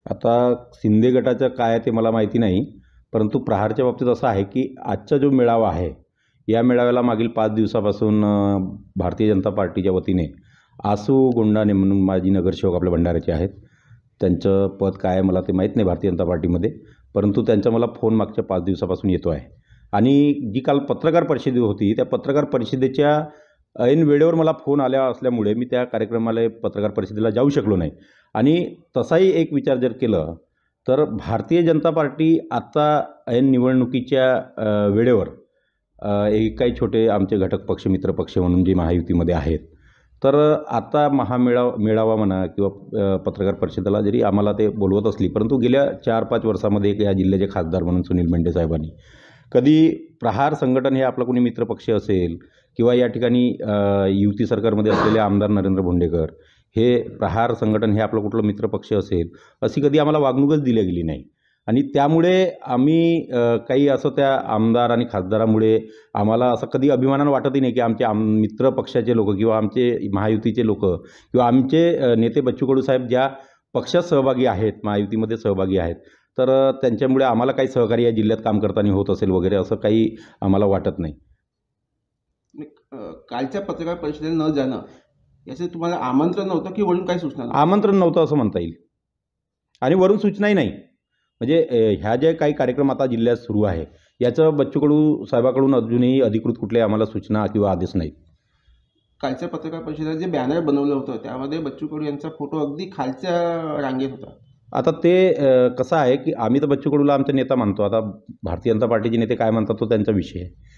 आता शिंदे गटाचं काय आहे ते मला माहिती नाही, परंतु प्रहारच्या बाबतीत असं आहे की आजचा जो मेळावा आहे, या मेळाव्याला मागील 5 दिवसापासून भारतीय जनता पार्टीच्या वतीने आसू गोंडाने म्हणून माजी नगरसेवक आपल्या भंडाऱ्याचे आहेत. त्यांचं पद काय आहे मला ते माहीत नाही भारतीय जनता पार्टीमध्ये, परंतु त्यांचा मला फोन मागच्या 5 दिवसापासून येतो आहे. आणि जी काल पत्रकार परिषद होती, त्या पत्रकार परिषदेच्या ऐन वेळेवर मला फोन आल्या असल्यामुळे मी त्या कार्यक्रमाला पत्रकार परिषदेला जाऊ शकलो नाही. आणि तसाही एक विचार जर केलं तर भारतीय जनता पार्टी आता ऐन निवडणुकीच्या वेळेवर एक काही छोटे आमचे घटक पक्ष मित्र पक्ष म्हणून जे महायुतीमध्ये आहेत, तर आता मेळावा म्हणा किंवा पत्रकार परिषदेला जरी आम्हाला ते बोलवत असली, परंतु गेल्या 4-5 वर्षामध्ये या जिल्ह्याचे खासदार म्हणून सुनील मेंढे साहेबांनी कधी प्रहार संघटन हे आपला कोणी मित्रपक्ष असेल किंवा या ठिकाणी युती सरकारमध्ये असलेले आमदार नरेंद्र भोंडेकर हे प्रहार संघटन हे आपलं कुठलं मित्रपक्ष असेल अशी कधी आम्हाला वागणूकच दिली गेली नाही. आणि त्यामुळे आम्ही काही असं त्या आमदार आणि खासदारामुळे आम्हाला असं कधी अभिमानानं वाटतही नाही की आमचे मित्र पक्षाचे लोक किंवा आमचे महायुतीचे लोक किंवा आमचे नेते बच्चू कडू साहेब ज्या पक्षात सहभागी आहेत, महायुतीमध्ये सहभागी आहेत, तर त्यांच्यामुळे आम्हाला काही सहकार्य या जिल्ह्यात काम करताना होत असेल वगैरे असं काही आम्हाला वाटत नाही. कालच्या पत्रकार परिषदेला न जाणं याचं तुम्हाला आमंत्रण नव्हतं की वरून काही सूचना? आमंत्रण नव्हतं असं म्हणता येईल आणि वरून सूचनाही नाही. म्हणजे ह्या जे काही कार्यक्रम आता जिल्ह्यात सुरू आहे याचं बच्चू कडू साहेबाकडून अजूनही अधिकृत कुठले आम्हाला सूचना किंवा आदेश नाहीत. कालच्या पत्रकार परिषदेला जे बॅनर बनवलं होतं त्यामध्ये बच्चू कडू यांचा फोटो अगदी खालच्या रांगेत होता. आता ते कसं आहे की आम्ही तर बच्चू कडूला आमचा नेता मानतो. आता भारतीय जनता पार्टीचे नेते काय म्हणतात तो त्यांचा विषय आहे.